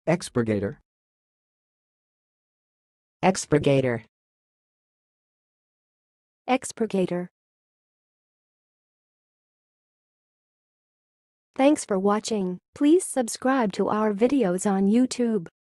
Expurgator. Expurgator. Expurgator. Thanks for watching. Please subscribe to our videos on YouTube.